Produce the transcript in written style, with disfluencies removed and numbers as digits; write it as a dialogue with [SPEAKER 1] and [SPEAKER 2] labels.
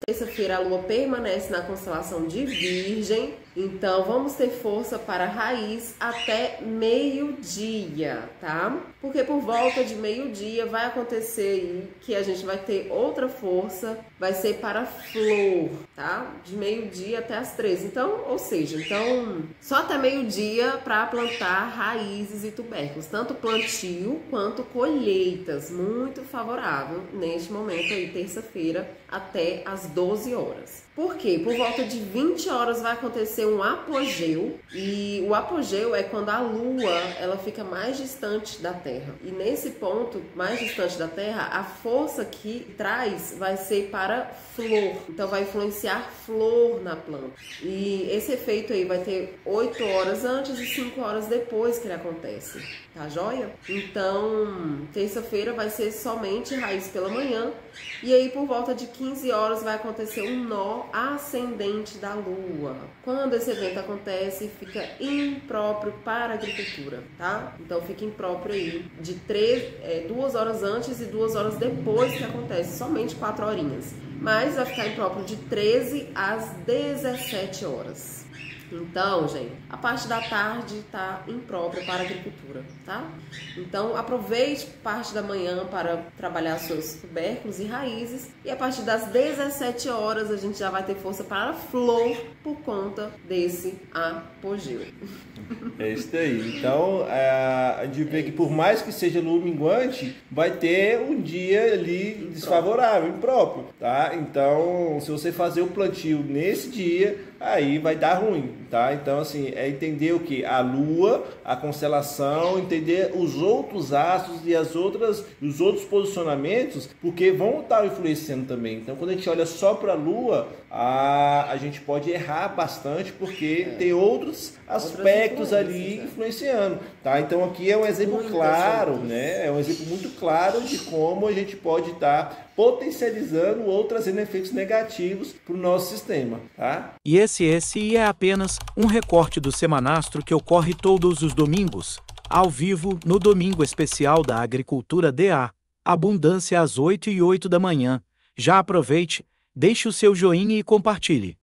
[SPEAKER 1] Terça-feira a Lua permanece na constelação de Virgem, então vamos ter força para a raiz até meio-dia, tá? Porque por volta de meio-dia vai acontecer aí que a gente vai ter outra força, vai ser para a flor, tá? De meio-dia até as 13. Então, ou seja, só até meio-dia para plantar raízes e tubérculos, tanto plantio quanto colheitas, muito favorável neste momento aí, terça-feira, até as 12 horas. Por quê? Por volta de 20 horas vai acontecer um apogeu, e o apogeu é quando a Lua ela fica mais distante da Terra. E nesse ponto, mais distante da Terra, a força que traz vai ser para flor. Então vai influenciar flor na planta. E esse efeito aí vai ter 8 horas antes e 5 horas depois que ele acontece. Tá joia? Então, terça-feira vai ser somente raiz pela manhã. E aí, por volta de 15 horas, vai acontecer um nó ascendente da Lua. Quando esse evento acontece, fica impróprio para a agricultura, tá? Então, fica impróprio aí de 2 horas antes e 2 horas depois que acontece, somente 4 horinhas. Mas vai ficar impróprio de 13 às 17 horas. Então, gente, a parte da tarde está imprópria para a agricultura, tá? Então, aproveite parte da manhã para trabalhar seus tubérculos e raízes, e a partir das 17 horas a gente já vai ter força para a flor por conta desse apogeu.
[SPEAKER 2] É isso aí. Então, a gente vê que por mais que seja lua minguante, vai ter um dia ali desfavorável, impróprio, tá? Então, se você fazer o plantio nesse dia, aí vai dar ruim, tá? Então, assim, é entender o que? A lua, a constelação, entender os outros astros e os outros posicionamentos, porque vão estar influenciando também. Então, quando a gente olha só para a lua, a gente pode errar bastante, porque tem outros aspectos ali influenciando, tá? Então, aqui é um exemplo claro, né? É um exemplo muito claro de como a gente pode estar potencializando ou trazendo efeitos negativos para o nosso sistema, tá?
[SPEAKER 3] E esse é apenas um recorte do Semanastro que ocorre todos os domingos, ao vivo no Domingo Especial da Agricultura DA, Abundância às 8h08 da manhã. Já aproveite, deixe o seu joinha e compartilhe.